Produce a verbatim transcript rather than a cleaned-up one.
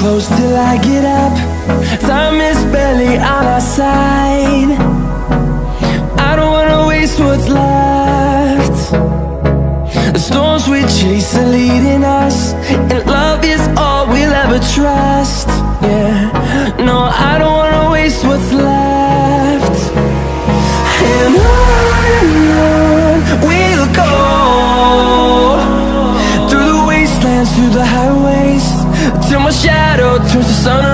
close till I get up. Time is barely on our side. I don't wanna waste what's left. The storms we chase are leading us, and love is all we'll ever trust. Yeah, no, I don't wanna waste what's left. And on and on we'll go, through the wastelands, through the highways, till my shadow turns to sun